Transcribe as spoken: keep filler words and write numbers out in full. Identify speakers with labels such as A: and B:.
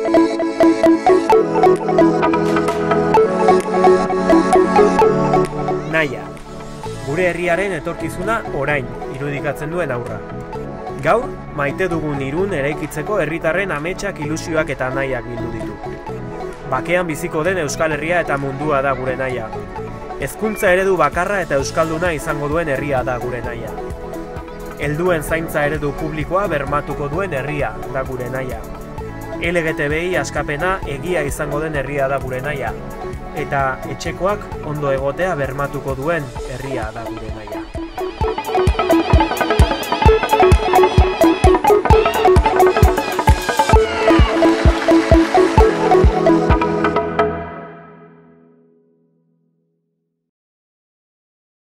A: Nahia, gure herriaren etorkizuna orain irudikatzen duen aurra. Gaur, maite dugun Irun eraikitzeko herritarren ametsak, ilusioak eta nahiak bildu ditu. Bakean biziko den Euskal Herria eta mundua da gure nahia. Hezkuntza eredu bakarra eta euskalduna izango duen herria da gure nahia. Helduen zaintza eredu publikoa bermatuko duen herria da gure nahia. L G T B I askapena egia izango den herria da gure nahia. Eta etxekoak ondo egotea bermatuko duen herria da gure nahia.